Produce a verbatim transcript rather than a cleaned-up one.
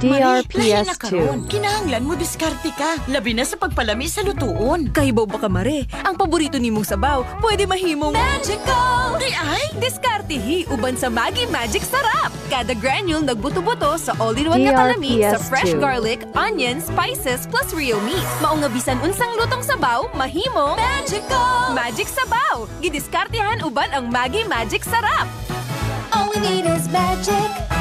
D R Marie, P lahi S na two. karon. Kinahanglan mo diskarte ka. Labi na sa pagpalami sa lutuon. Kahibaw ba ka, Mare? Ang paborito nimong sabaw, pwede mahimong magical! Di ay? Diskartehi uban sa Maggi Magic Sarap! Kada granule nagbuto-buto sa all-in-one D nga R talami P S sa fresh two. garlic, onion, spices plus real meat. Mao nga bisan unsang lutong sabaw, mahimong magical! Magic Sabaw! Gidiskartehan uban ang Maggi Magic Sarap! All we need is magic.